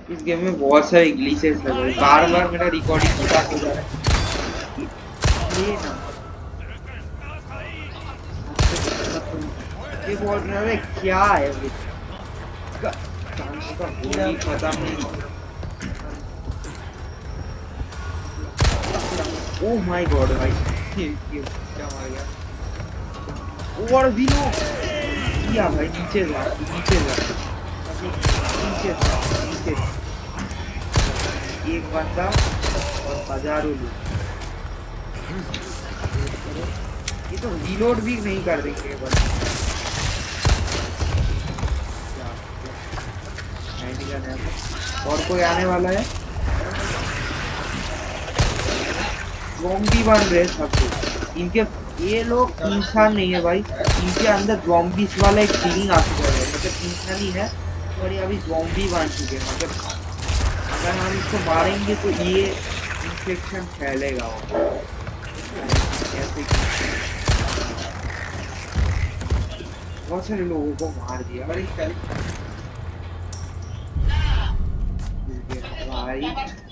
इस गेम में बहुत सारे ग्लिचेस लगे हुए, बार बार मेरा रिकॉर्डिंग स्टार्ट हो जा रहा है। ये ना ये बोल रहा है क्या है ये चांस का पूरी खत्म नहीं। ओह माय गॉड भाई ये क्या मार गया। और दिनो किया भाई, नीचे जा नीचे जा नीचे नीचे। एक बंदा और हजारों लोग। ये तो रीलोड भी नहीं कर देंगे बस। और कोई आने वाला है? ज़ॉम्बी बन रहे सब कुछ इनके। ये लोग इंसान नहीं है भाई, इनके अंदर ज़ॉम्बीज वाला एक फीलिंग आ चुका है। मतलब इंसान ही है और ये अभी ज़ॉम्बी बन चुके हैं। मतलब अगर हम इसको मारेंगे तो ये इन्फेक्शन फैलेगा। ऐसे बहुत सारे लोगों को मार दिया भाई।